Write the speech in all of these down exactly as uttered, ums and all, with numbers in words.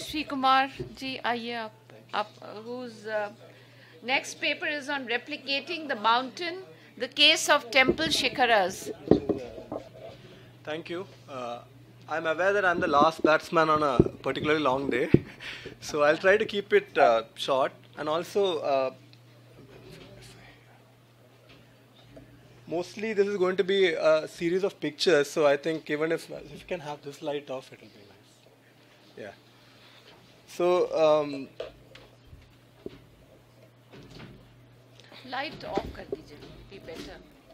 Srikumar ji, आइए आप, आप whose uh, next paper is on replicating the mountain, the case of temple shikharas. Thank you. Uh, I'm aware that I'm the last batsman on a particularly long day, so I'll try to keep it uh, short. And also, uh, mostly this is going to be a series of pictures, so I think even if, if you can have this light off, it'll be nice. Yeah. So, um, Light off कर दीजिए, be better.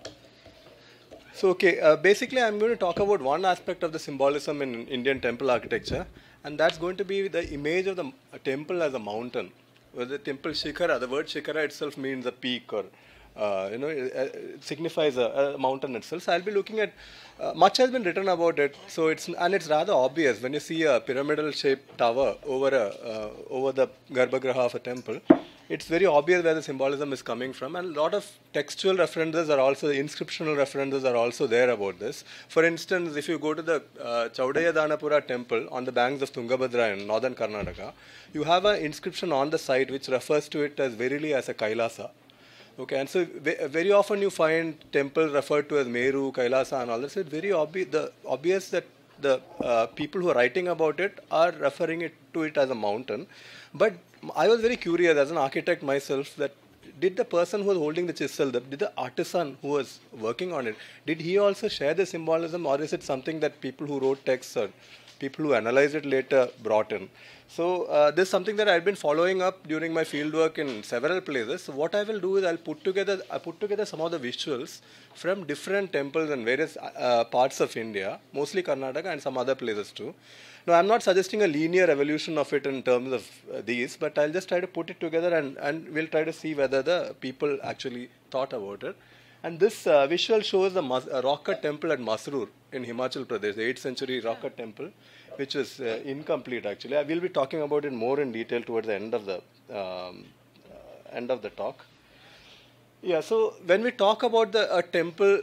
So, okay, uh, basically I'm going to talk about one aspect of the symbolism in Indian temple architecture, and that's going to be the image of the a temple as a mountain. Well, the temple shikhara, the word shikhara itself means a peak, or uh, you know, it, it signifies a, a mountain itself. So I'll be looking at, uh, much has been written about it, so it's, and it's rather obvious when you see a pyramidal shaped tower over, a, uh, over the garbhagriha of a temple. It's very obvious where the symbolism is coming from, and a lot of textual references are also, the inscriptional references are also there about this. For instance, if you go to the uh, Chaudaya Danapura temple on the banks of Tungabhadra in northern Karnataka, you have an inscription on the site which refers to it as verily as a Kailasa. Okay, and so very often you find temples referred to as Meru, Kailasa and all that. So it's very obvious, the obvious that the uh, people who are writing about it are referring it to it as a mountain. But I was very curious as an architect myself that did the person who was holding the chisel, the, did the artisan who was working on it, did he also share the symbolism, or is it something that people who wrote texts or people who analyzed it later brought in? So uh, this is something that I've been following up during my fieldwork in several places. So what I will do is I'll put together, I put together some of the visuals from different temples in various uh, parts of India, mostly Karnataka and some other places too. Now, I'm not suggesting a linear evolution of it in terms of uh, these, but I'll just try to put it together, and, and we'll try to see whether the people actually thought about it. And this uh, visual shows the Mas- uh, rock cut temple at Masroor in Himachal Pradesh, the eighth century rock cut temple, which is uh, incomplete actually. I will be talking about it more in detail towards the end of the um, uh, end of the talk. Yeah, so when we talk about the a temple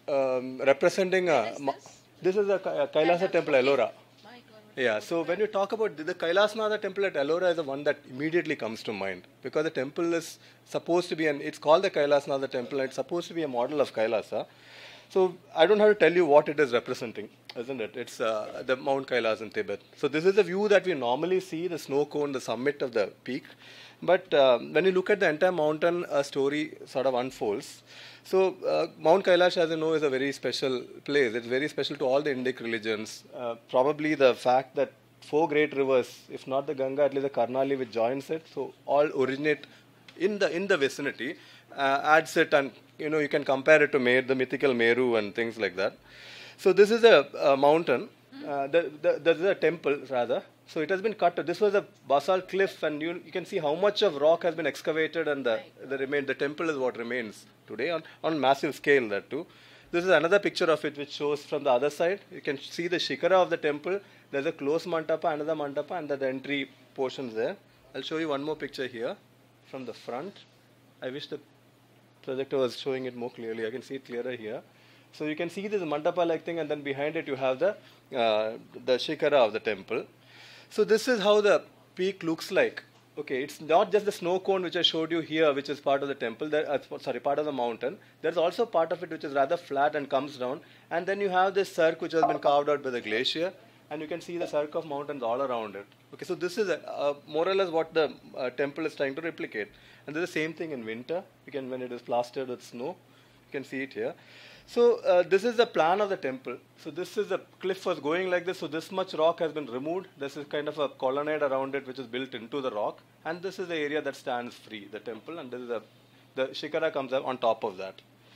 um, representing a, Is ma- this? this is a, a Kailasa temple, Ellora. Yeah, so when you talk about the, the Kailasnatha temple at Ellora is the one that immediately comes to mind, because the temple is supposed to be, and it's called the Kailasnatha temple, and it's supposed to be a model of Kailasa. So I don't have to tell you what it is representing, isn't it? It's uh, the Mount Kailas in Tibet. So this is the view that we normally see, the snow cone, the summit of the peak. But uh, when you look at the entire mountain, a story sort of unfolds. So uh, Mount Kailash, as you know, is a very special place. It's very special to all the Indic religions. Uh, probably the fact that four great rivers, if not the Ganga, at least the Karnali which joins it, so all originate in the in the vicinity, uh, adds it, and you know you can compare it to Mer, the mythical Meru and things like that. So this is a, a mountain. Uh, the, the, there is a temple rather. So it has been cut. This was a basalt cliff, and you, you can see how much of rock has been excavated, and the the remain. The temple is what remains today on on massive scale. That too. This is another picture of it, which shows from the other side. You can see the shikhara of the temple. There's a closed mandapa, another mandapa, and the entry portions there. I'll show you one more picture here from the front. I wish the projector was showing it more clearly. I can see it clearer here. So you can see this mandapa-like thing, and then behind it you have the uh, the shikhara of the temple. So this is how the peak looks like. Okay, it's not just the snow cone which I showed you here, which is part of the temple. There, uh, sorry, part of the mountain. There's also part of it which is rather flat and comes down. And then you have this cirque which has been carved out by the glacier, and you can see the cirque of mountains all around it. Okay, so this is a, uh, more or less what the uh, temple is trying to replicate. And there's the same thing in winter. You can, when it is plastered with snow, you can see it here. So uh, this is the plan of the temple. So this is the cliff was going like this. So this much rock has been removed. This is kind of a colonnade around it, which is built into the rock. And this is the area that stands free, the temple. And this is a, the shikhara comes up on top of that.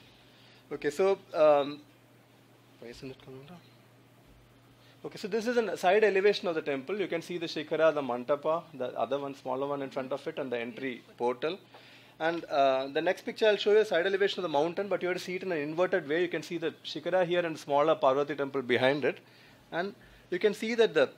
Okay, so um, why isn't it coming down? Okay, so this is a side elevation of the temple. You can see the shikhara, the mantapa, the other one, smaller one in front of it, and the entry portal. And uh, the next picture I'll show you a side elevation of the mountain, but you have to see it in an inverted way. You can see the shikhara here and smaller Parvati temple behind it. And you can see that the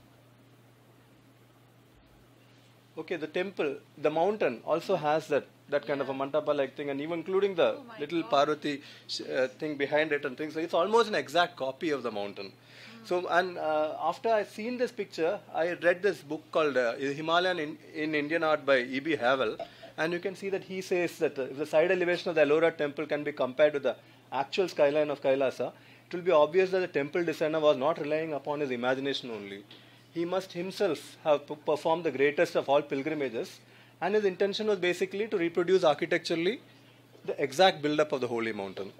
okay, the temple, the mountain also has that that kind yeah. of a mantapa-like thing, and even including the oh little God. Parvati uh, thing behind it and things. So it's almost an exact copy of the mountain. Mm. So, and uh, after I seen this picture, I read this book called uh, Himalayan in, in Indian Art by E B Havel, and you can see that he says that uh, if the side elevation of the Ellora temple can be compared to the actual skyline of Kailasa, it will be obvious that the temple designer was not relying upon his imagination only. He must himself have p- performed the greatest of all pilgrimages, and his intention was basically to reproduce architecturally the exact build-up of the holy mountain.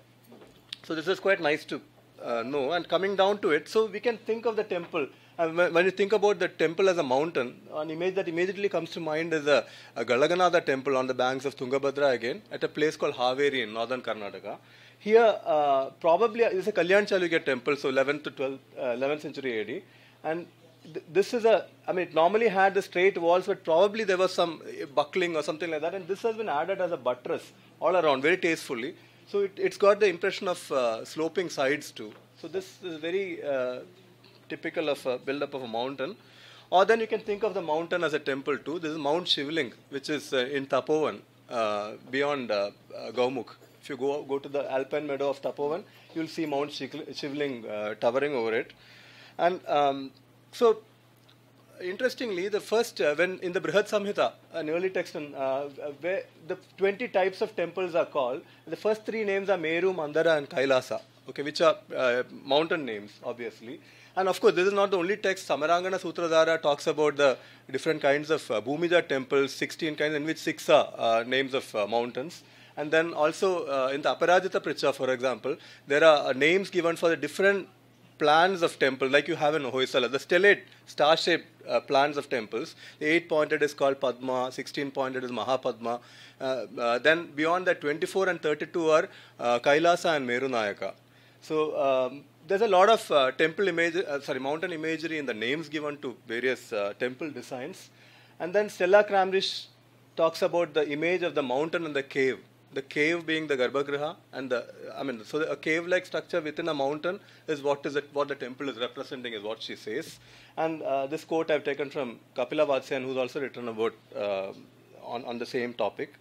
So this is quite nice to uh, know. And coming down to it, so we can think of the temple. And when, when you think about the temple as a mountain, an image that immediately comes to mind is a, a Galaganatha temple on the banks of Tungabhadra again, at a place called Haveri in northern Karnataka. Here, uh, probably, it's a Kalyan Chalukya temple, so eleventh to twelfth, uh, eleventh century A D. And th- this is a, I mean, it normally had the straight walls, but probably there was some buckling or something like that. And this has been added as a buttress all around, very tastefully. So it, it's got the impression of uh, sloping sides too. So this is very uh, typical of a build-up of a mountain. Or then you can think of the mountain as a temple too. This is Mount Shivling, which is uh, in Tapovan, uh, beyond uh, uh, Gaumukh. If you go go to the alpine meadow of Tapovan, you'll see Mount Shivling uh, towering over it. And um, so, interestingly, the first, uh, when in the Brihad Samhita, an early text, in, uh, where the twenty types of temples are called, the first three names are Meru, Mandara, and Kailasa, okay, which are uh, mountain names, obviously. And of course, this is not the only text. Samarangana Sutradhara talks about the different kinds of uh, Bhumija temples, sixteen kinds, in which six are uh, names of uh, mountains. And then also uh, in the Aparajita Pricha, for example, there are uh, names given for the different plans of temple, like you have in Hoysala, the stellate, star-shaped uh, plans of temples. The eight-pointed is called Padma, sixteen-pointed is Mahapadma. Uh, uh, then beyond that, twenty-four and thirty-two are uh, Kailasa and Merunayaka. So um, there's a lot of uh, temple image, uh, sorry, mountain imagery in the names given to various uh, temple designs. And then Stella Cramrish talks about the image of the mountain and the cave. The cave being the Garbhagriha, and the, I mean, so a cave-like structure within a mountain is what is it, what the temple is representing, is what she says. And uh, this quote I've taken from Kapila Vatsyayan, who's also written about uh, on on the same topic.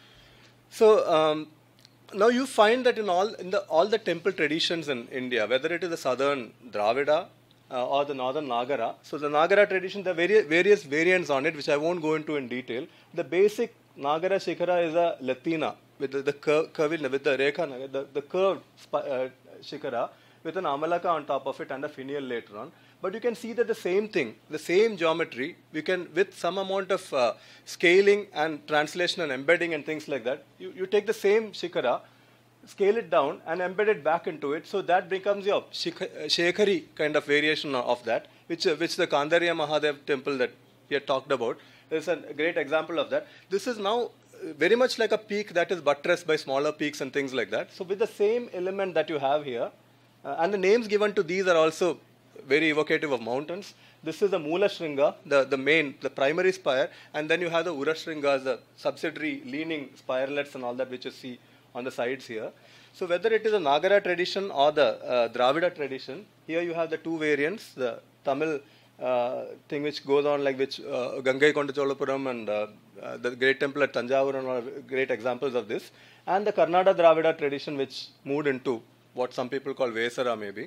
So um, now you find that in all in the all the temple traditions in India, whether it is the southern Dravida uh, or the northern Nagara. So the Nagara tradition, there are various, various variants on it, which I won't go into in detail. The basic Nagara Shikhara is a Latina, with the, the curve, curved, with the rekha, the, the curved uh, shikara, with an amalaka on top of it and a finial later on. But you can see that the same thing, the same geometry, we can, with some amount of uh, scaling and translation and embedding and things like that, you, you take the same shikara, scale it down and embed it back into it, so that becomes your shekhari kind of variation of that, which, uh, which the Kandariya Mahadev temple that we had talked about is a great example of that. This is now very much like a peak that is buttressed by smaller peaks and things like that. So with the same element that you have here, uh, and the names given to these are also very evocative of mountains. This is the Moola Shringa, the, the main, the primary spire, and then you have the Ura Shringas, the subsidiary leaning spirelets and all that which you see on the sides here. So whether it is a Nagara tradition or the uh, Dravida tradition, here you have the two variants, the Tamil Uh, thing which goes on, like which uh, Gangai Konda Cholapuram and uh, uh, the great temple at Tanjavur are great examples of this, and the Karnataka Dravida tradition which moved into what some people call Vesara maybe.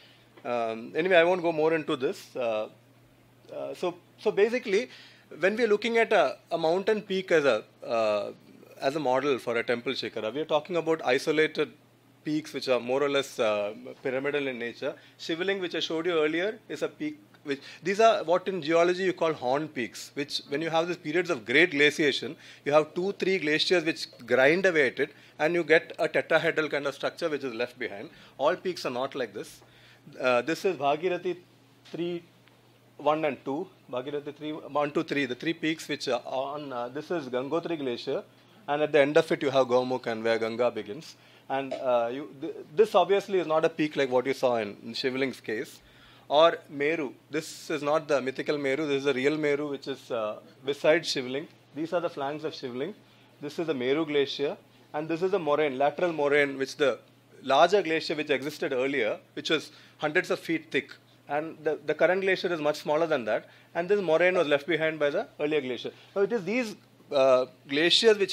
Um, anyway, I won't go more into this. Uh, uh, so, so basically, when we are looking at a, a mountain peak as a uh, as a model for a temple shikhara, we are talking about isolated peaks which are more or less uh, pyramidal in nature. Shivling, which I showed you earlier, is a peak. Which, these are what in geology you call horn peaks, which when you have these periods of great glaciation, you have two, three glaciers which grind away at it, and you get a tetrahedral kind of structure which is left behind. All peaks are not like this. Uh, this is Bhagirathi three, one and two. Bhagirathi three, one, two, three, the three peaks which are on, uh, this is Gangotri Glacier, and at the end of it you have Gaumukh and where Ganga begins. And uh, you, th this obviously is not a peak like what you saw in, in Shivling's case. Or Meru. This is not the mythical Meru, this is the real Meru which is uh, beside Shivling. These are the flanks of Shivling. This is the Meru glacier, and this is a moraine, lateral moraine, which the larger glacier which existed earlier, which was hundreds of feet thick. And the, the current glacier is much smaller than that, and this moraine was left behind by the earlier glacier. Now it is these uh, glaciers which have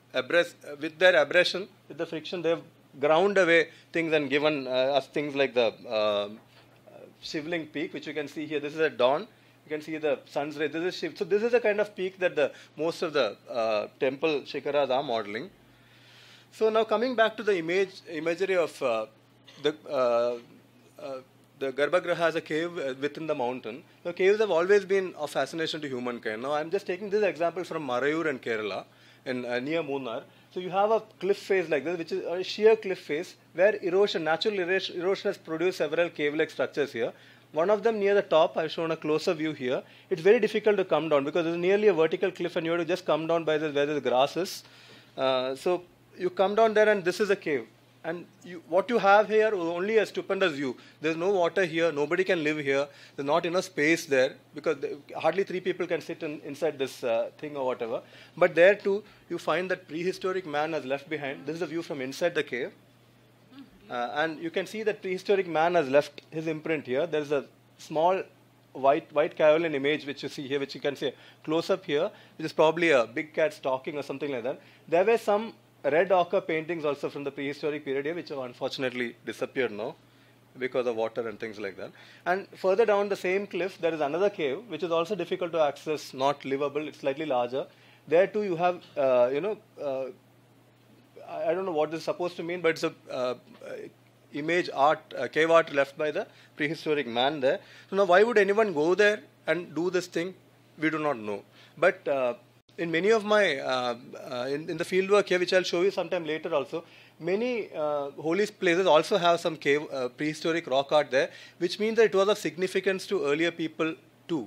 abrasi with their abrasion, with the friction, they have ground away things and given uh, us things like the uh, shivling peak, which you can see here. This is at dawn. You can see the sun's ray. This is shiv. So this is the kind of peak that the most of the uh, temple shikharas are modeling. So now coming back to the image imagery of uh, the uh, uh, the Garbhagriha as a cave uh, within the mountain. Now caves have always been of fascination to humankind. Now I'm just taking this example from Marayur and Kerala, in uh, near Munnar. So you have a cliff face like this, which is a sheer cliff face where erosion, natural erosion, erosion has produced several cave-like structures here. One of them near the top, I've shown a closer view here. It's very difficult to come down because it's nearly a vertical cliff and you have to just come down by this where the grass is. Uh, so you come down there and this is a cave. And you, what you have here is only a stupendous view. There's no water here. Nobody can live here. There's not enough space there because they, hardly three people can sit in, inside this uh, thing or whatever. But there too, you find that prehistoric man has left behind. This is a view from inside the cave. Uh, and you can see that prehistoric man has left his imprint here. There's a small white white kaolin image which you see here, which you can see close up here, which is probably a big cat stalking or something like that. There were some red ochre paintings also from the prehistoric period here, which have unfortunately disappeared now because of water and things like that. And further down the same cliff, there is another cave, which is also difficult to access, not livable. It's slightly larger. There too, you have, uh, you know, uh, I don't know what this is supposed to mean, but it's a uh, image art, uh, cave art left by the prehistoric man there. So now, why would anyone go there and do this thing? We do not know. But uh, in many of my, uh, uh, in, in the field work here, which I'll show you sometime later also, many uh, holy places also have some cave, uh, prehistoric rock art there, which means that it was of significance to earlier people too.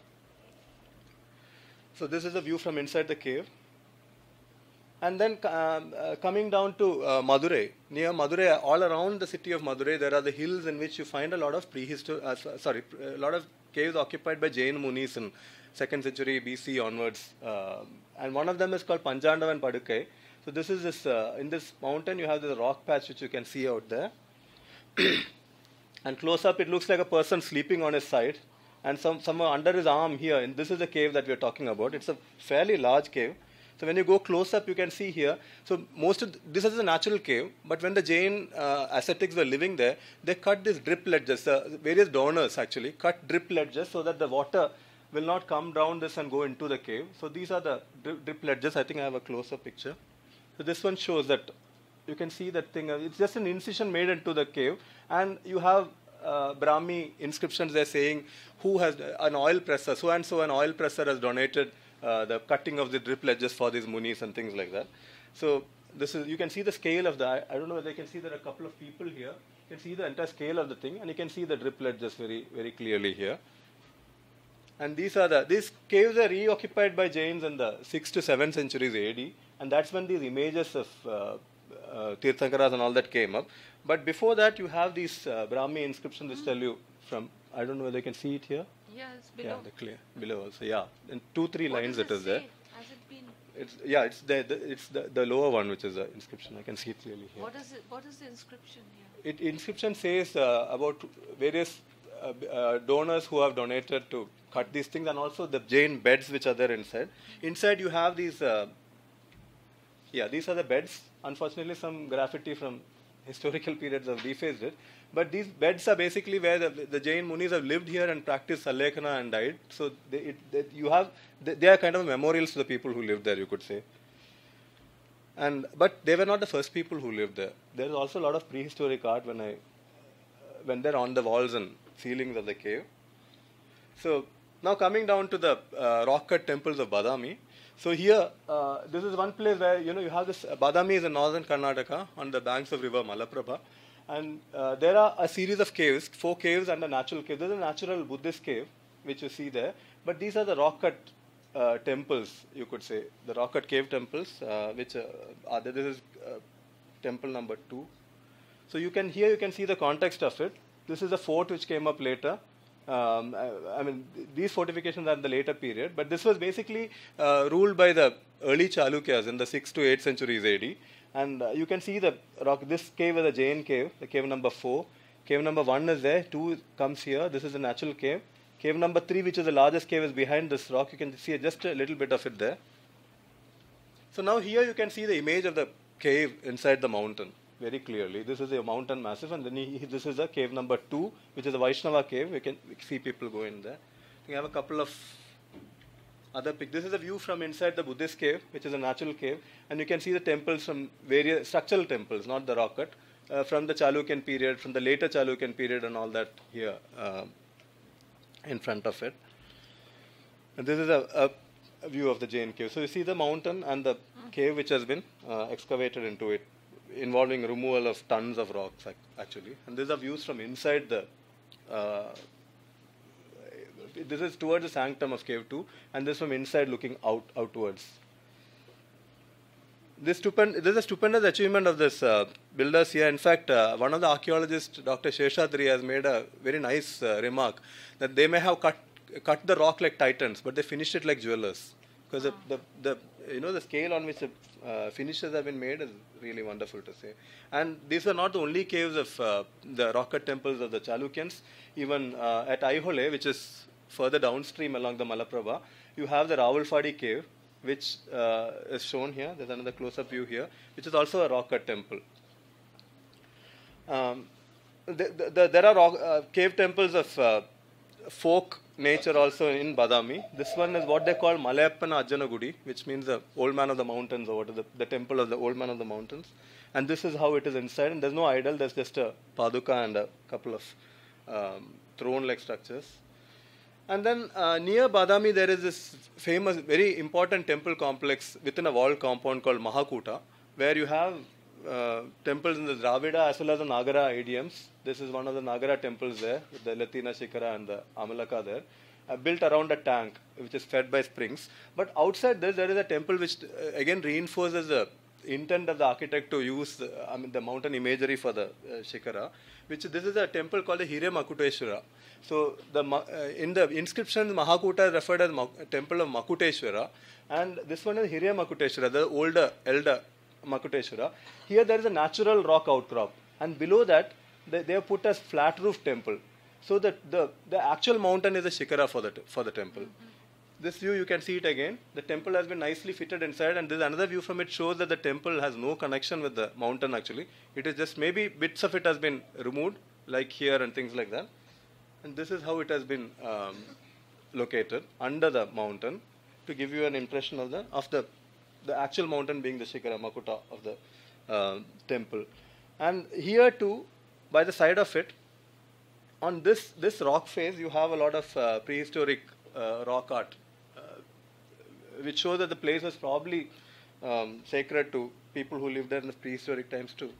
So this is a view from inside the cave. And then um, uh, coming down to uh, Madurai, near Madurai, all around the city of Madurai, there are the hills in which you find a lot of prehistoric, uh, sorry, a lot of caves occupied by Jain Munis in second century B C onwards. Uh, and one of them is called Panjandav and Padukai. So this is this, uh, in this mountain you have this rock patch which you can see out there. And close up it looks like a person sleeping on his side. And some, somewhere under his arm here, and this is the cave that we are talking about. It's a fairly large cave. So when you go close up, you can see here. So most of th this is a natural cave, but when the Jain uh, ascetics were living there, they cut these drip ledges. Uh, various donors actually cut drip ledges so that the water will not come down this and go into the cave. So these are the drip, drip ledges. I think I have a closer picture. So this one shows that you can see that thing. It's just an incision made into the cave, and you have uh, Brahmi inscriptions there saying who has an oil presser. So and so an oil presser has donated Uh, the cutting of the drip ledges for these munis and things like that. So this is, you can see the scale of the, I, I don't know whether you can see there are a couple of people here. You can see the entire scale of the thing, and you can see the drip ledges very, very clearly here. And these are the, these caves are reoccupied by Jains in the sixth to seventh centuries A D, and that's when these images of uh, uh, Tirthankaras and all that came up. But before that, you have these uh, Brahmi inscriptions which tell you from, I don't know whether you can see it here. Yeah, it's below. Yeah, the clear below also. Yeah, in two three What lines does it it is say? there. Has it been? It's yeah, it's the, the it's the, the lower one which is the inscription. I can see it clearly here. What is it? What is the inscription here? It inscription says uh, about various uh, uh, donors who have donated to cut these things, and also the Jain beds which are there inside. Inside you have these. Uh, yeah, these are the beds. Unfortunately, some graffiti from historical periods have defaced it. But these beds are basically where the, the Jain Munis have lived here and practiced Sallekkhana and died. So they, it, they, you have, they, they are kind of memorials to the people who lived there, you could say. And but they were not the first people who lived there. There is also a lot of prehistoric art when I, uh, when they're on the walls and ceilings of the cave. So now coming down to the uh, rock-cut temples of Badami. So here, uh, this is one place where you know you have this. Uh, Badami is in northern Karnataka on the banks of river Malaprabha. And uh, there are a series of caves, four caves and a natural cave. This is a natural Buddhist cave, which you see there. But these are the rock-cut uh, temples, you could say. The rock-cut cave temples, uh, which uh, are there. This is uh, temple number two. So you can here you can see the context of it. This is a fort which came up later. Um, I, I mean, th these fortifications are in the later period. But this was basically uh, ruled by the early Chalukyas in the sixth to eighth centuries A D. And uh, you can see the rock. This cave is a Jain cave, the cave number four. Cave number one is there, two comes here. This is a natural cave. Cave number three, which is the largest cave, is behind this rock. You can see just a little bit of it there. So now here you can see the image of the cave inside the mountain very clearly. This is a mountain massive, and then he, this is a cave number two, which is a Vaishnava cave. We can see people go in there. We have a couple of other pic. This is a view from inside the Buddhist cave, which is a natural cave, and you can see the temples from various structural temples, not the rock cut, uh, from the Chalukyan period, from the later Chalukyan period, and all that here uh, in front of it. And this is a, a, a view of the Jain cave. So you see the mountain and the cave which has been uh, excavated into it, involving removal of tons of rocks actually. And these are views from inside the. Uh, this is towards the sanctum of cave two, and this from inside looking out outwards. This, stupend, this is a stupendous achievement of this uh, builders here. In fact, uh, one of the archaeologists, Doctor Sheshadri, has made a very nice uh, remark that they may have cut cut the rock like titans, but they finished it like jewelers, because the, the the you know the scale on which the uh, finishes have been made is really wonderful to see. And these are not the only caves of uh, the rock cut temples of the Chalukyans. Even uh, at Aihole, which is further downstream along the Malaprabha, you have the Rawalfadi cave, which uh, is shown here. There's another close-up view here, which is also a rock cut temple. Um, the, the, the, there are rock, uh, cave temples of uh, folk nature also in Badami. This one is what they call Malayappana Ajjanagudi, which means the old man of the mountains, or what is the, the temple of the old man of the mountains. And this is how it is inside. And there's no idol, there's just a paduka and a couple of um, throne-like structures. And then uh, near Badami, there is this famous, very important temple complex within a walled compound called Mahakuta, where you have uh, temples in the Dravida as well as the Nagara idioms. This is one of the Nagara temples there, with the Latina Shikara and the Amalaka there, uh, built around a tank, which is fed by springs. But outside this, there is a temple which uh, again reinforces the intent of the architect to use the, I mean, the mountain imagery for the uh, Shikara, which this is a temple called the Hire Makuteshwara. So the uh, in the inscription, Mahakuta is referred as Ma temple of Makuteshwara, and this one is Hire Makuteshwara, the older, elder Makuteshwara. Here there is a natural rock outcrop, and below that they, they have put a flat roof temple. So that the the actual mountain is a Shikara for the for the temple. Mm-hmm. This view you can see it again. The temple has been nicely fitted inside, and this another view from it shows that the temple has no connection with the mountain actually. It is just maybe bits of it has been removed, like here and things like that. And this is how it has been um, located under the mountain, to give you an impression of the of the the actual mountain being the Shikara Makuta of the uh, temple. And here too, by the side of it, on this this rock face, you have a lot of uh, prehistoric uh, rock art, uh, which shows that the place was probably um, sacred to people who lived there in the prehistoric times too.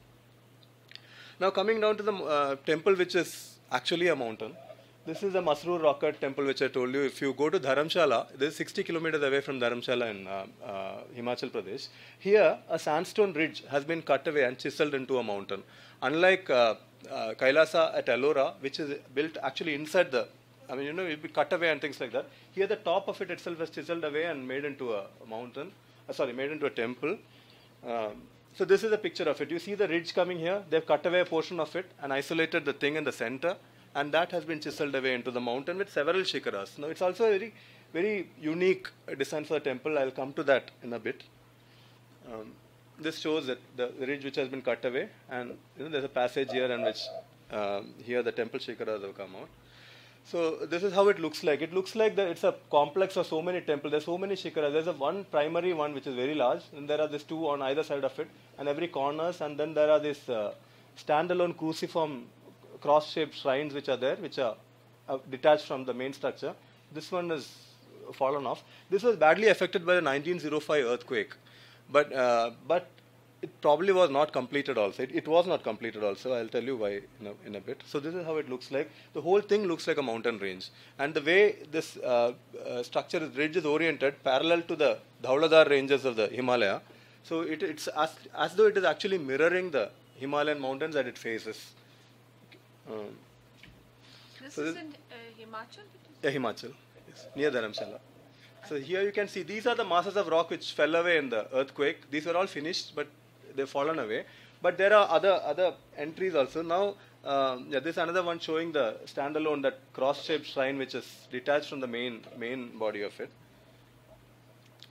Now coming down to the uh, temple, which is actually a mountain. This is the Masroor rock cut temple, which I told you. If you go to Dharamshala, this is sixty kilometers away from Dharamshala in uh, uh, Himachal Pradesh. Here, a sandstone ridge has been cut away and chiseled into a mountain. Unlike uh, uh, Kailasa at Ellora, which is built actually inside the, I mean, you know, it will be cut away and things like that. Here, the top of it itself is chiseled away and made into a, a mountain. Uh, sorry, made into a temple. Um, so this is a picture of it. You see the ridge coming here. They've cut away a portion of it and isolated the thing in the center. And that has been chiseled away into the mountain with several shikharas. Now, it's also a very, very unique design for the temple. I'll come to that in a bit. Um, this shows that the, the ridge which has been cut away, and you know, there's a passage here in which um, here the temple shikharas have come out. So this is how it looks like. It looks like that it's a complex of so many temples. There's so many shikharas. There's a one primary one which is very large, and there are these two on either side of it, and every corners, and then there are these uh, standalone cruciform cross-shaped shrines which are there, which are uh, detached from the main structure. This one is fallen off. This was badly affected by the nineteen oh five earthquake, but uh, but it probably was not completed also. It, it was not completed also. I'll tell you why in a, in a bit. So this is how it looks like. The whole thing looks like a mountain range, and the way this uh, uh, structure is, ridge is oriented parallel to the Dhauladhar ranges of the Himalaya. So it, it's as, as though it is actually mirroring the Himalayan mountains that it faces. Um, this so is this in uh, Himachal? Yeah, Himachal, yes, near Dharamshala. So here you can see these are the masses of rock which fell away in the earthquake. These were all finished, but they've fallen away. But there are other other entries also. Now, um, yeah, this is another one showing the standalone, that cross-shaped shrine which is detached from the main main body of it.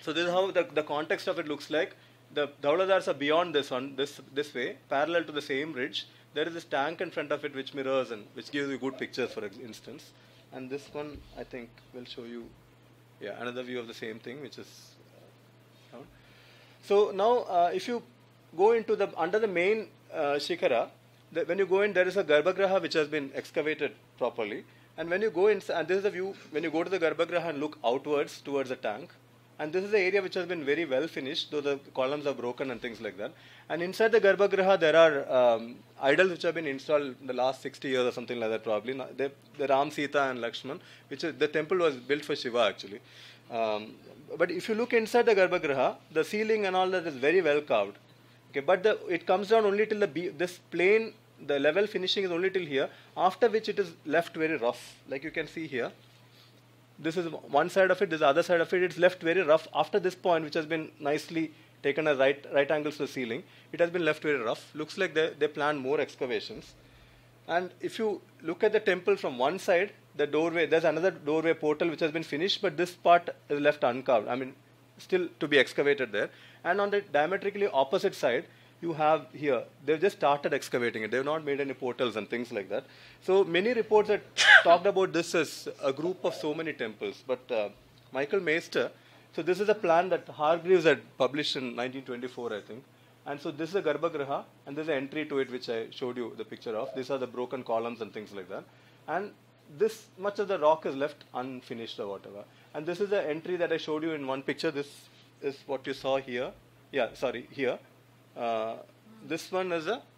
So this is how the, the context of it looks like. The Dhauladars are beyond this one, this this way, parallel to the same ridge. There is this tank in front of it which mirrors and which gives you good pictures, for instance. And this one, I think, will show you, yeah, another view of the same thing, which is uh, down. So now, uh, if you go into the under the main uh, shikhara, the, when you go in, there is a Garbhagraha which has been excavated properly. And when you go in, and this is the view, when you go to the Garbhagraha and look outwards towards the tank, and this is the area which has been very well finished, though the columns are broken and things like that. And inside the Garbhagraha, there are um, idols which have been installed in the last sixty years or something like that probably. The, the Ram, Sita and Lakshman, which is, the temple was built for Shiva actually. Um, but if you look inside the Garbhagraha, the ceiling and all that is very well carved. Okay, but the, it comes down only till the, B, this plane, the level finishing is only till here, after which it is left very rough, like you can see here. This is one side of it, this is the other side of it, it's left very rough. After this point, which has been nicely taken as right, right angles to the ceiling, it has been left very rough. Looks like they, they planned more excavations. And if you look at the temple from one side, the doorway, there's another doorway portal which has been finished, but this part is left uncarved. I mean, still to be excavated there. And on the diametrically opposite side, you have here, they've just started excavating it. They've not made any portals and things like that. So many reports had talked about this as a group of so many temples. But uh, Michael Meister, so this is a plan that Hargreaves had published in nineteen twenty-four, I think. And so this is a Garbhagraha, and there's an entry to it which I showed you the picture of. These are the broken columns and things like that. And this much of the rock is left unfinished or whatever. And this is the entry that I showed you in one picture. This is what you saw here. Yeah, sorry, here. Uh, this one is a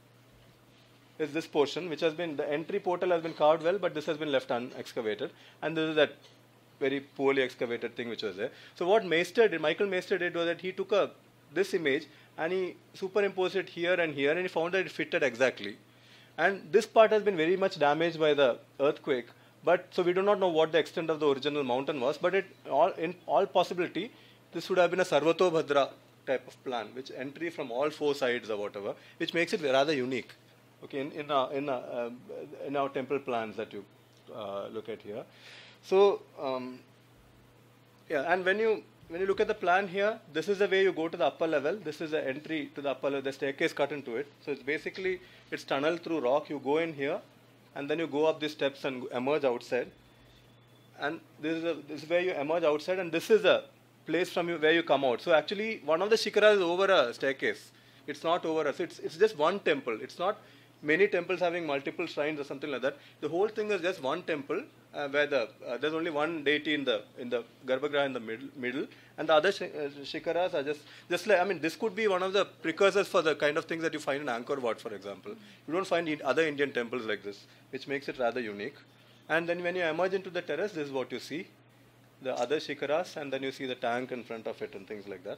is this portion which has been, the entry portal has been carved well, but this has been left unexcavated, and this is that very poorly excavated thing which was there. So what Meister did, Michael Meister did was that he took a this image and he superimposed it here and here, and he found that it fitted exactly. And this part has been very much damaged by the earthquake, but so we do not know what the extent of the original mountain was, but it all in all possibility this would have been a Sarvatobhadra type of plan, which entry from all four sides or whatever, which makes it rather unique. Okay, in in our, in, our, uh, in our temple plans that you uh, look at here. So um, yeah, and when you when you look at the plan here, this is the way you go to the upper level. This is the entry to the upper level. The staircase cut into it. So it's basically it's tunneled through rock. You go in here, and then you go up these steps and emerge outside. And this is a, this is where you emerge outside, and this is a place from you where you come out. So actually, one of the shikharas is over a staircase. It's not over a. So it's it's just one temple. It's not many temples having multiple shrines or something like that. The whole thing is just one temple uh, where the uh, there's only one deity in the in the Garbhagraha in the middle, middle, and the other sh- uh, shikharas are just just like, I mean, this could be one of the precursors for the kind of things that you find in Angkor Wat, for example. You don't find in other Indian temples like this, which makes it rather unique. And then when you emerge into the terrace, this is what you see. The other shikharas, and then you see the tank in front of it and things like that.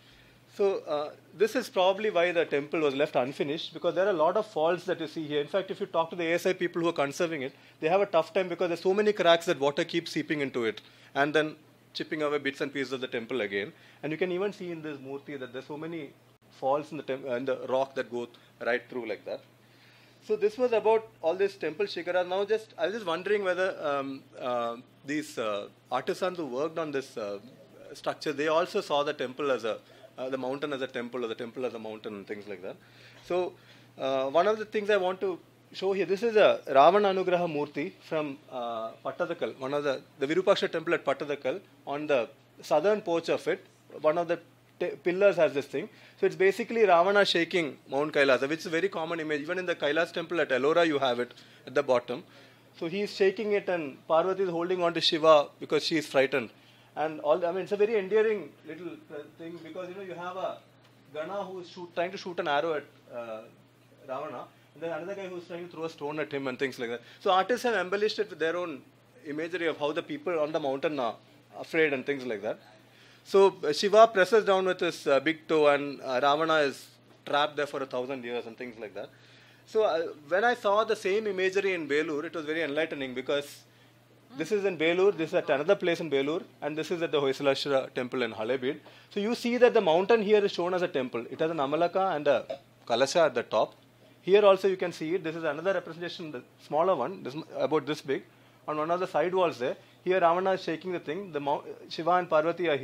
So uh, this is probably why the temple was left unfinished, because there are a lot of faults that you see here. In fact, if you talk to the A S I people who are conserving it, they have a tough time because there's so many cracks that water keeps seeping into it and then chipping away bits and pieces of the temple again. And you can even see in this murti that there's so many faults in the, tem- uh, in the rock that go right through like that. So this was about all this temple shikharas. Now just, I was just wondering whether um, uh, these uh, artisans who worked on this uh, structure, they also saw the temple as a, uh, the mountain as a temple or the temple as a mountain and things like that. So uh, one of the things I want to show here, this is a Ravana Anugraha Murti from uh, Pattadakal, one of the, the Virupaksha temple at Pattadakal. On the southern porch of it, one of the T- pillars has this thing. So it's basically Ravana shaking Mount Kailasa, which is a very common image. Even in the Kailas temple at Ellora, you have it at the bottom. So he's shaking it, and Parvati is holding on to Shiva because she is frightened. And all, I mean, it's a very endearing little uh, thing, because you know you have a Gana who is shoot, trying to shoot an arrow at uh, Ravana, and then another guy who is trying to throw a stone at him and things like that. So artists have embellished it with their own imagery of how the people on the mountain are afraid and things like that. So uh, Shiva presses down with his uh, big toe, and uh, Ravana is trapped there for a thousand years and things like that. So uh, when I saw the same imagery in Belur, it was very enlightening, because this is in Belur, this is at another place in Belur, and this is at the Hoysalashwara temple in Halebid. So you see that the mountain here is shown as a temple. It has an Amalaka and a Kalasha at the top. Here also you can see it. This is another representation, the smaller one, this, about this big. On one of the side walls there, here Ravana is shaking the thing. The Mount, Shiva and Parvati are here,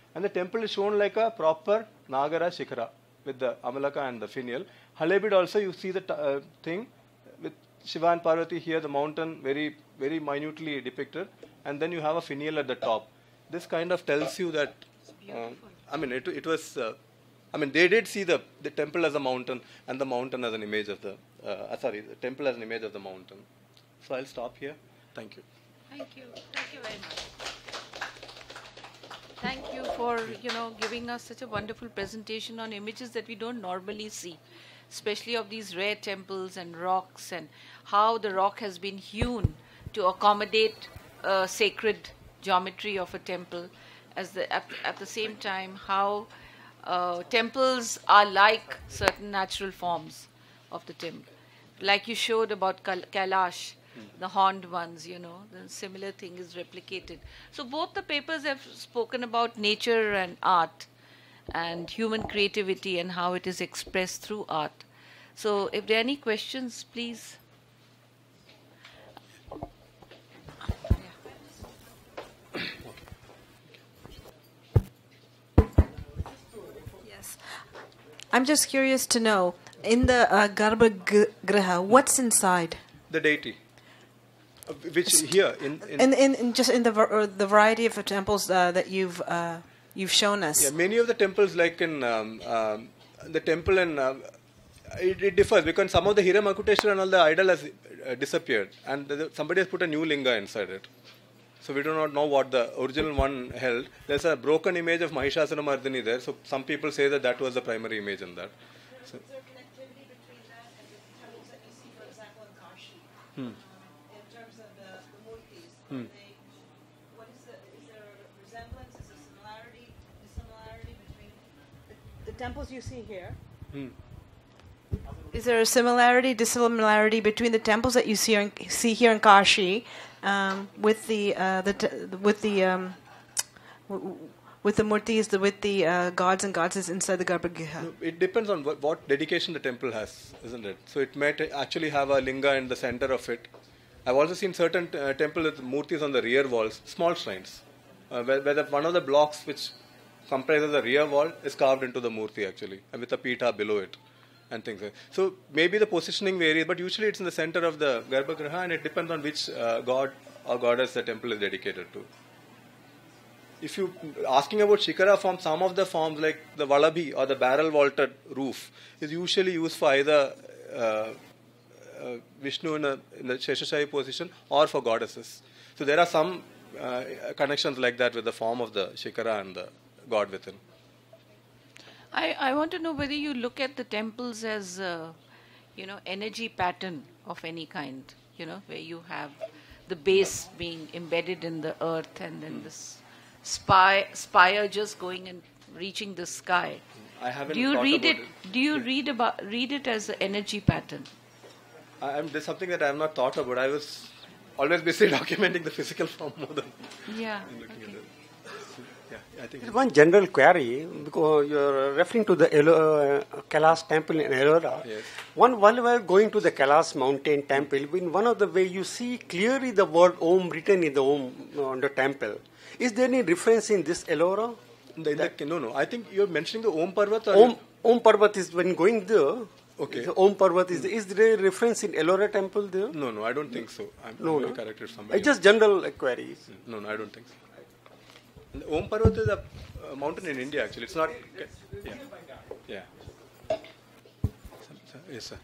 And the temple is shown like a proper Nagara Shikhara with the Amalaka and the finial. Halebid also, you see the uh, thing with Shiva and Parvati here, the mountain very, very minutely depicted, and then you have a finial at the top. This kind of tells you that, uh, I mean, it, it was, uh, I mean, they did see the, the temple as a mountain and the mountain as an image of the, uh, sorry, the temple as an image of the mountain. So I'll stop here. Thank you. Thank you. Thank you very much. Thank you for, you know, giving us such a wonderful presentation on images that we don't normally see, especially of these rare temples and rocks, and how the rock has been hewn to accommodate uh, sacred geometry of a temple. As the, at, at the same time, how uh, temples are like certain natural forms of the temple. Like you showed about Kal Kailash, the horned ones, you know, the similar thing is replicated. So both the papers have spoken about nature and art and human creativity and how it is expressed through art. So if there are any questions, please. Yes. I'm just curious to know, in the uh, Garbhagriha, what's inside? The deity. Which here in in, in, in, in just in the uh, the variety of temples uh, that you've uh, you've shown us. Yeah, many of the temples, like in um, um, the temple in uh, it, it differs because some of the Hiramakuteshwara and all the idol has uh, disappeared, and the, somebody has put a new linga inside it. So we do not know what the original one held. There's a broken image of Mahishasura Mardini there. So some people say that that was the primary image in that. So, is there connectivity between that and the temples that you see, for example, in Kashi? hmm. Hmm. They, what is, the, is there a resemblance, is there a similarity, dissimilarity between the, the temples you see here? Hmm. Is there a similarity, dissimilarity between the temples that you see, in, see here in Kashi um, with the uh, the t with the um, w with the murtis, the, with the uh, gods and goddesses inside the Garbhagriha? No, it depends on what, what dedication the temple has, isn't it? So it might actually have a linga in the center of it. I've also seen certain uh, temples with murtis on the rear walls, small shrines, uh, where, where the, one of the blocks which comprises the rear wall is carved into the murti actually, and with a pita below it, and things like that. So maybe the positioning varies, but usually it's in the center of the Garbhagriha, and it depends on which uh, god or goddess the temple is dedicated to. If you asking about Shikhara form, some of the forms like the Valabhi or the barrel vaulted roof is usually used for either uh, Uh, Vishnu in, a, in the Sheshashayi position or for goddesses. So there are some uh, connections like that with the form of the Shikhara and the god within. I, I want to know whether you look at the temples as, uh, you know, energy pattern of any kind, you know, where you have the base being embedded in the earth and then this spire, spire just going and reaching the sky. I haven't do you read it, it. Do you yeah. read about read it as an energy pattern? I'm, there's something that I have not thought about. I was always busy documenting the physical form more than yeah. looking Okay. at it. Yeah, I think one general query, because you're referring to the Elo, uh, Kailash temple in Ellora. Yes. One, while we are going to the Kailash mountain temple, in one of the way you see clearly the word Om written in the Om on the temple. Is there any reference in this Ellora? The, the, no, no. I think you're mentioning the Om Parvat. Or Om, Om Parvat is when going there. Okay. The Om Parvat is, is there a reference in Ellora temple there? No, no, I don't think so. I'm no, going no. to correct it somebody. It's just general queries. No, no, I don't think so. The Om Parvat is a uh, mountain in India actually. It's not. Yeah. Yeah. Yes, sir.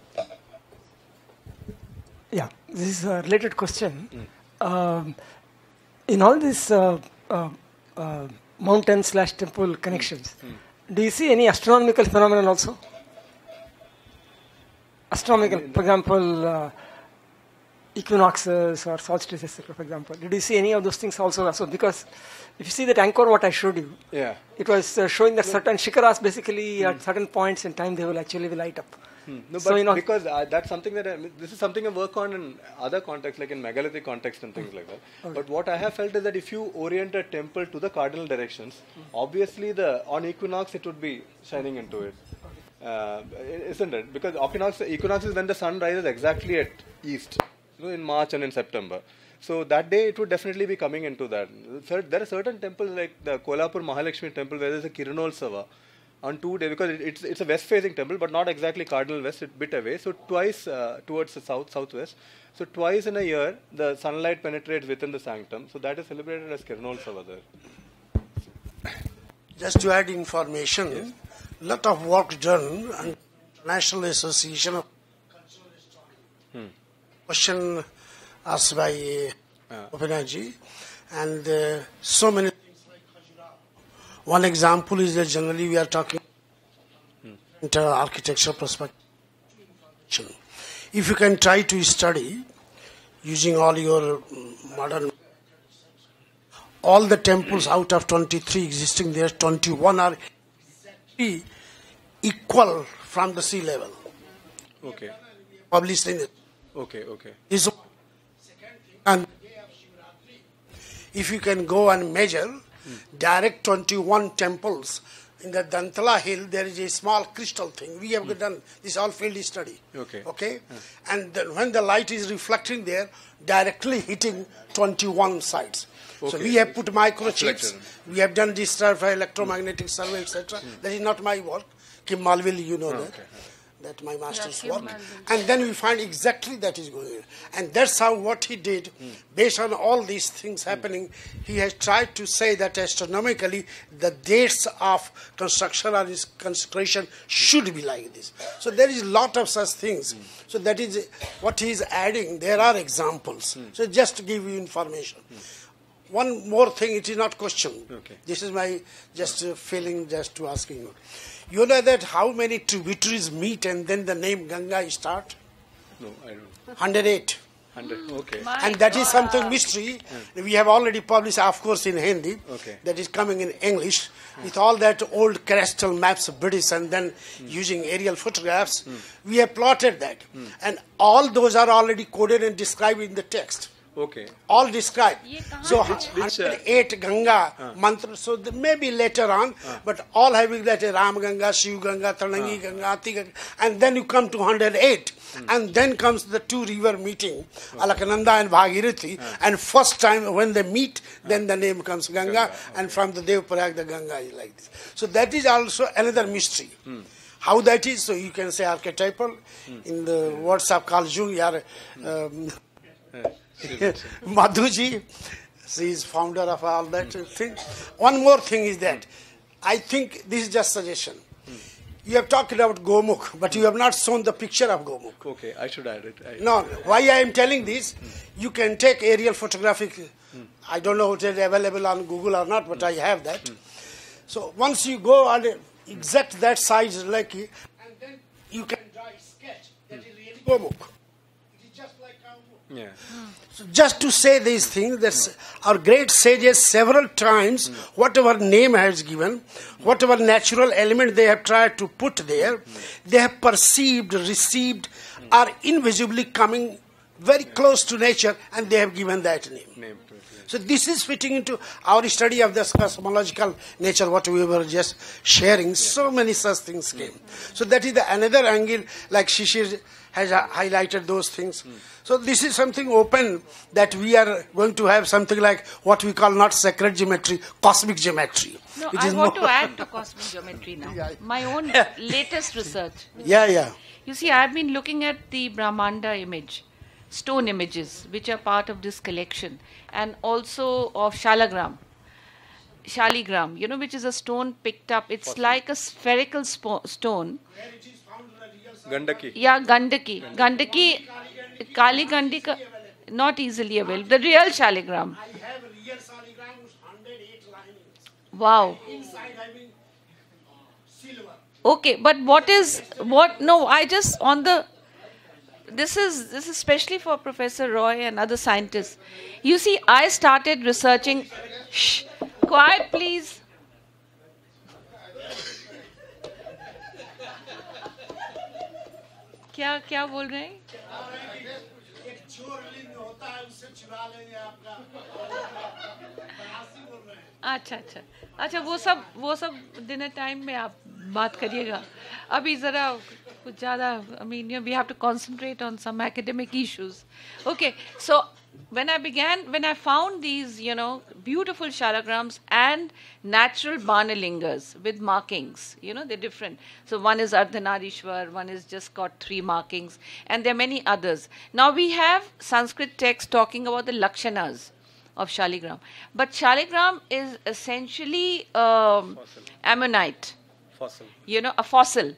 Yeah, this is a related question. Mm. Um, in all these uh, uh, uh, mountain slash temple connections, Mm. do you see any astronomical phenomenon also? Astronomical, for example, uh, equinoxes or solstices, et cetera. For example, did you see any of those things also? So, because if you see that anchor, what I showed you, yeah, it was uh, showing that certain shikharas basically mm. at certain points in time they will actually light up. Hmm. No, so, but you know, because uh, that's something that I, this is something I work on in other contexts, like in megalithic context and things like that. Okay. But what I have felt is that if you orient a temple to the cardinal directions, mm. obviously the on equinox it would be shining into it, uh, isn't it? Because equinox, equinox is when the sun rises exactly at east, you know, in March and in September. So that day it would definitely be coming into that. So there are certain temples like the Kolhapur Mahalakshmi temple where there is a Kiranolsava on two days, because it, it's it's a west-facing temple, but not exactly cardinal west, it's a bit away. So twice uh, towards the south, southwest. So twice in a year, the sunlight penetrates within the sanctum. So that is celebrated as Kiranolsava there. Just to add information, Yes. lot of work done and National Association of Cultural History. Question asked by uh, Opinaji, and uh, so many things like Khajuraho. One example is that generally we are talking into architecture perspective. If you can try to study using all your modern, all the temples out of twenty-three existing there, twenty-one are exactly equal from the sea level. Okay. Published in it. Okay. Okay. This and if you can go and measure direct twenty-one temples in the Dantala hill, there is a small crystal thing. We have done this all field study. Okay. Okay? And then when the light is reflecting there, directly hitting twenty-one sides. So Okay. we have put microchips. Reflector. We have done this stuff for electromagnetic survey, et cetera. That is not my work. Kim Malville, you know that. Okay. That my master's Kim work. Malville. And then we find exactly that is going on. And that's how what he did, based on all these things happening, he has tried to say that astronomically the dates of construction or his consecration should be like this. So there is a lot of such things. So that is what he is adding. There are examples. So just to give you information. One more thing, it is not question. Okay. This is my just uh, feeling just to asking you. You know that how many tributaries meet and then the name Ganga start? No, I don't. one hundred eight. Hundred. Okay. My And that is God. something mystery. We have already published, of course, in Hindi. Okay. That is coming in English. With all that old crystal maps of British and then using aerial photographs, we have plotted that. And all those are already coded and described in the text. Okay. All described. Ye kahan So hai? Which, uh, one hundred eight Ganga mantra. So the, maybe later on, but all having that uh, Ram Ganga, Shiv Ganga, Tarangi Ganga, Ati Ganga, and then you come to one hundred eight, and then comes the two river meeting, Alakananda and Bhagirathi, and first time when they meet, then the name comes Ganga, Ganga, and from the Devprayag the Ganga is like this. So that is also another mystery. How that is, so you can say archetypal. In the words of Carl Jung, you are, um, Madhuji, she is founder of all that thing. One more thing is that I think this is just suggestion. You have talked about Gomukh, but you have not shown the picture of Gomukh. Okay. I should add it. I, No, why I am telling this, you can take aerial photographic, I don't know if it is available on Google or not, but I have that. So once you go on exact that size, like, and then you can draw a sketch that is really Gomukh. It is just like Gomukh. Yeah. So just to say these things, that our great sages several times, whatever name has given, whatever natural element they have tried to put there, they have perceived, received, are invisibly coming very close to nature, and they have given that name. Name to it. Yeah. So this is fitting into our study of this cosmological nature, what we were just sharing. So many such things came. So that is the another angle, like Shishir has uh, highlighted those things. So this is something open that we are going to have something like what we call not sacred geometry, cosmic geometry. No, which I is want more- to add to cosmic geometry now. Yeah. My own latest research. Yeah, yeah. You see, I've been looking at the Brahmanda image, stone images, which are part of this collection, and also of Shalagram. Shaligram, you know, which is a stone picked up. It's like a spherical spo- stone. Gandaki. Yeah, Gandaki. Gandaki, Kali Gandika, not easily available. The real Shaligram. I have a real Saligram with one hundred eight linings. Wow. Inside having silver. Okay, but what is what? No, I just on the. This is this is especially for Professor Roy and other scientists. You see, I started researching. Shh, quiet, please. क्या क्या बोल रहे हैं? एक चोर लिंग होता है उससे चुरा लेंगे आपका बनारसी बोल रहे हैं अच्छा अच्छा अच्छा वो सब वो सब डिनर टाइम में आप बात करिएगा अभी ज़रा कुछ ज़्यादा I mean you know, we have to concentrate on some academic issues. Okay, so when I began, when I found these, you know, beautiful shalagrams and natural Banalingas with markings, you know, they're different. So one is Ardhanarishwar, one is just got three markings, and there are many others. Now we have Sanskrit text talking about the Lakshanas of Shaligram. But Shaligram is essentially um, ammonite, Fossil. you know, a fossil.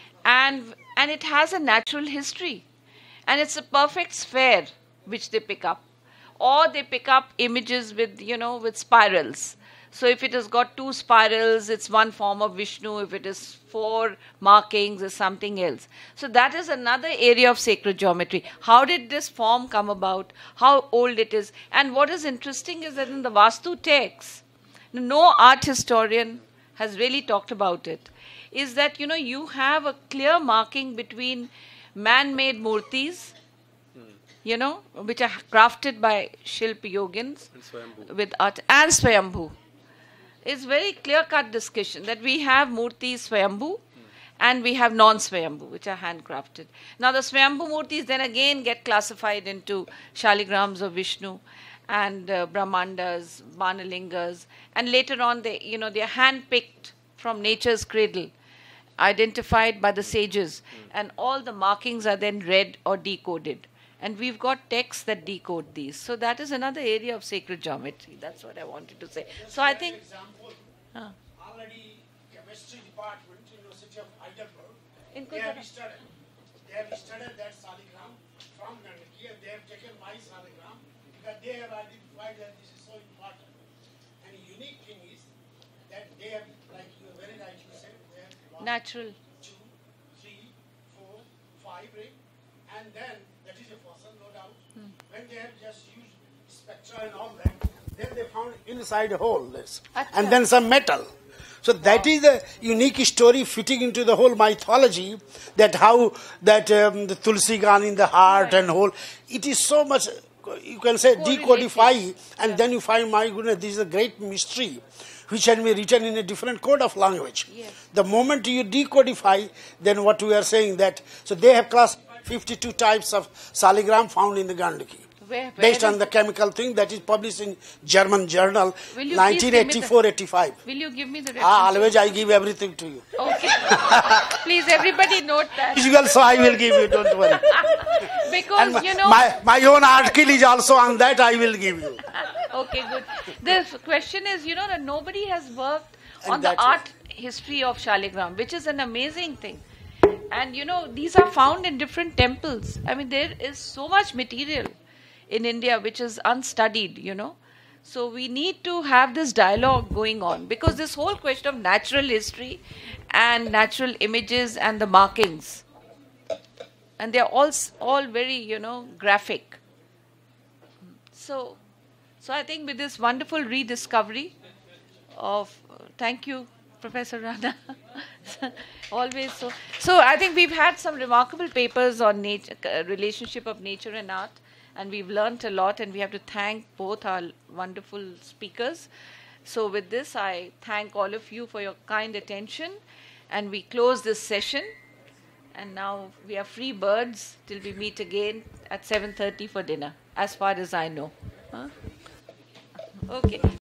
And, and it has a natural history. And it's a perfect sphere which they pick up. Or they pick up images with, you know, with spirals. So if it has got two spirals, it's one form of Vishnu. If it is four markings, it's something else. So that is another area of sacred geometry. How did this form come about? How old it is? And what is interesting is that in the Vastu text, no art historian has really talked about it, is that, you know, you have a clear marking between man-made murtis, you know, which are crafted by Shilp Yogins with art, and Swayambhu. It's very clear-cut discussion that we have Murti Swayambhu and we have non-Swayambhu, which are handcrafted. Now the Swayambhu Murtis then again get classified into Shaligrams of Vishnu and uh, Brahmandas, Banalingas, and later on they, you know, they are hand-picked from nature's cradle, identified by the sages, and all the markings are then read or decoded. And we've got texts that decode these. So that is another area of sacred geometry. That's what I wanted to say. So I think... Uh. Already chemistry department, University of Heidelberg, In they have studied, they have studied that Shaligram from Gandhiki, and they have taken my Shaligram because they have identified that this is so important. And the unique thing is that they have, like you very rightly said, they have one, natural. two, three, four, five ring, and then that is a fossil, no doubt. Hmm. When they have just used spectra and all that, then they found inside a hole this, and then some metal. So that is the unique story fitting into the whole mythology, that how that um, the Tulsi gone in the heart right. and whole. It is so much, you can say, decodify, and yeah. then you find, my goodness, this is a great mystery which can be written in a different code of language. Yes. The moment you decodify, then what we are saying that, so they have classified fifty-two types of Shaligram found in the Gandhiki. Where, where based on the chemical thing that is published in German journal nineteen eighty-four eighty-five. Will you give me the reference? Ah, always I give everything to you. Okay. Please, everybody note that. Usual, so I will give you, don't worry. Because, and you know... My, my own article is also on that, I will give you. Okay, good. The question is, you know, that nobody has worked and on the art it. history of Shaligram, which is an amazing thing. And, you know, these are found in different temples. I mean, there is so much material in India which is unstudied, you know. So we need to have this dialogue going on, because this whole question of natural history and natural images and the markings, and they're all, all very, you know, graphic. So, so I think with this wonderful rediscovery of, uh, thank you, Professor Rana. Always so. So I think we've had some remarkable papers on nature, uh, relationship of nature and art, and we've learnt a lot, and we have to thank both our wonderful speakers. So with this, I thank all of you for your kind attention, and we close this session. And now we are free birds till we meet again at seven thirty for dinner, as far as I know. Huh? Okay.